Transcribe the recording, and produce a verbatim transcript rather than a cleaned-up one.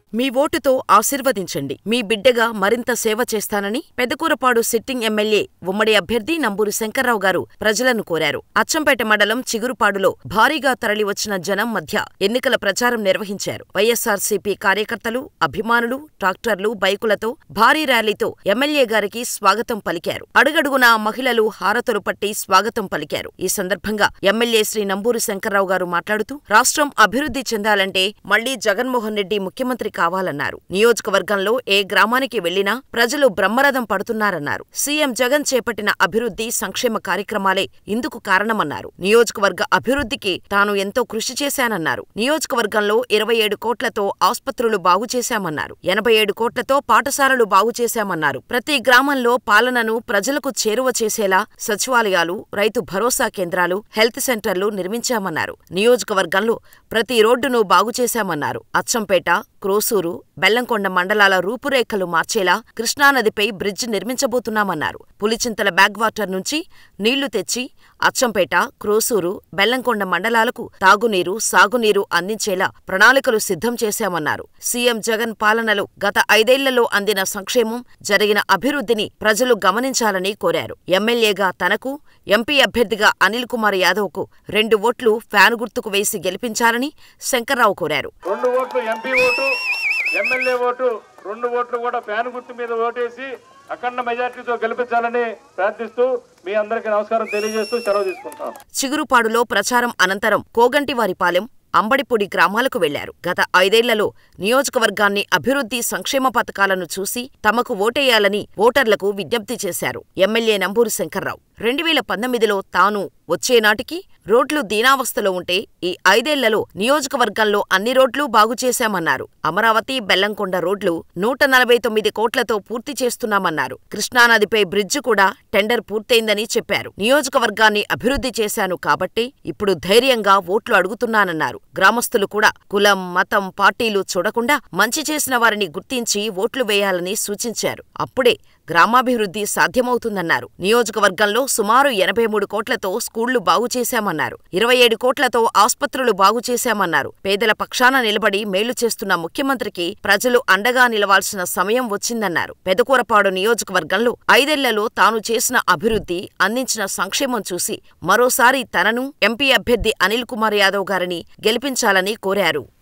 మీ ఓటుతో ఆశీర్వదించండి. మీ బిడ్డగా మరింత సేవ చేస్తానని పెదకూరపాడు సిట్టింగ్ ఎమ్మెల్యే ఉమ్మడి అభ్యర్థి నంబూరు శంకర్రావు గారు ప్రజలను కోరారు. అచ్చంపేట మండలం చిగురుపాడులో భారీగా తరలివచ్చిన జనం మధ్య ఎన్నికల ప్రచారం నిర్వహించారు. వైఎస్సార్సీపీ కార్యకర్తలు, అభిమానులు ట్రాక్టర్లు, బైకులతో భారీ ర్యాలీతో ఎమ్మెల్యే గారికి స్వాగతం పలికారు. అడుగడుగునా మహిళలు హారతులు పట్టి స్వాగతం పలికారు. ఈ సందర్భంగా ఎమ్మెల్యే శ్రీ నంబూరు శంకర్రావు గారు మాట్లాడుతూ రాష్ట్రం అభివృద్ధి చెందాలంటే మళ్లీ జగన్మోహన్ రెడ్డి ముఖ్యమంత్రి కావాలన్నారు. నియోజకవర్గంలో ఏ గ్రామానికి వెళ్లినా ప్రజలు బ్రహ్మరథం పడుతున్నారన్నారు. సీఎం జగన్ చేపట్టిన అభివృద్ధి, సంక్షేమ కార్యక్రమాలే ఇందుకు కారణమన్నారు. నియోజకవర్గ అభివృద్ధికి తాను ఎంతో కృషి చేశానన్నారు. నియోజకవర్గంలో ఇరవై ఏడు కోట్లతో ఆస్పత్రులు బాగు చేశామన్నారు. ఎనభై ఏడు కోట్లతో పాఠశాలలు బాగు చేశామన్నారు. ప్రతి గ్రామంలో పాలనను ప్రజలకు చేరువ చేసేలా సచివాలయాలు, రైతు భరోసా కేంద్రాలు, హెల్త్ సెంటర్లు నిర్మించామన్నారు. నియోజకవర్గంలో ప్రతి రోడ్డును బాగు చేశామన్నారు. అచ్చంపేట, క్రోసూరు, బెల్లంకొండ మండలాల రూపురేఖలు మార్చేలా కృష్ణానదిపై బ్రిడ్జ్ నిర్మించబోతున్నామన్నారు. పులిచింతల బ్యాక్వాటర్ నుంచి నీళ్లు తెచ్చి అచ్చంపేట, క్రోసూరు, బెల్లంకొండ మండలాలకు తాగునీరు, సాగునీరు అందించేలా ప్రణాళికలు సిద్ధం చేశామన్నారు. సీఎం జగన్ పాలనలో గత ఐదేళ్లలో అందిన సంక్షేమం, జరిగిన అభివృద్ధిని ప్రజలు గమనించాలని కోరారు. ఎమ్మెల్యేగా తనకు, ఎంపీ అభ్యర్థిగా అనిల్ కుమార్ యాదవ్కు రెండు ఓట్లు ఫ్యాన్ గుర్తుకు వేసి గెలిపించాలని శంకర్రావు కోరారు. రెండు ఓట్లు ఎంపీ ఓటు, ఎమ్మెల్యే ఓటు, రెండు ఓట్లు కూడా ఫ్యాన్ గుర్తు మీద ఓటేసి అఖండ మెజార్టీతో గెలిపించాలని ప్రార్థిస్తూ మీ అందరికీ నమస్కారం తెలియజేస్తూ సెలవు తీసుకుంటాను. చిగురుపాడులో ప్రచారం అనంతరం కోగంటివారిపాలెం, అంబడిపూడి గ్రామాలకు వెళ్లారు. గత ఐదేళ్లలో నియోజకవర్గాన్ని అభివృద్ధి, సంక్షేమ పథకాలను చూసి తమకు ఓటేయాలని ఓటర్లకు విజ్ఞప్తి చేశారు. ఎమ్మెల్యే నంబూరు శంకర్రావు రెండు వేల పంతొమ్మిదిలో తాను వచ్చేనాటికి రోడ్లు దీనావస్థలో ఉంటే ఈ ఐదేళ్లలో నియోజకవర్గంలో అన్ని రోడ్లు బాగు చేశామన్నారు. అమరావతి, బెల్లంకొండ రోడ్లు నూట నలభై తొమ్మిది కోట్లతో పూర్తి చేస్తున్నామన్నారు. కృష్ణానదిపై బ్రిడ్జ్ కూడా టెండర్ పూర్తయిందని చెప్పారు. నియోజకవర్గాన్ని అభివృద్ధి చేశాను కాబట్టి ఇప్పుడు ధైర్యంగా ఓట్లు అడుగుతున్నానన్నారు. గ్రామస్తులు కూడా కులం, మతం, పార్టీలు చూడకుండా మంచి చేసిన వారిని గుర్తించి ఓట్లు వేయాలని సూచించారు. అప్పుడే గ్రామాభివృద్ధి సాధ్యమవుతుందన్నారు. నియోజకవర్గంలో సుమారు ఎనభై మూడు కోట్లతో స్కూళ్లు బాగు చేశామన్నారు. ఇరవై ఏడు కోట్లతో ఆస్పత్రులు బాగు చేశామన్నారు. పేదల పక్షాన నిలబడి మేలు చేస్తున్న ముఖ్యమంత్రికి ప్రజలు అండగా నిలవాల్సిన సమయం వచ్చిందన్నారు. పెదకూరపాడు నియోజకవర్గంలో ఐదేళ్లలో తాను చేసిన అభివృద్ధి, అందించిన సంక్షేమం చూసి మరోసారి తనను, ఎంపీ అభ్యర్థి అనిల్ కుమార్ యాదవ్ గారిని గెలిపించాలని కోరారు.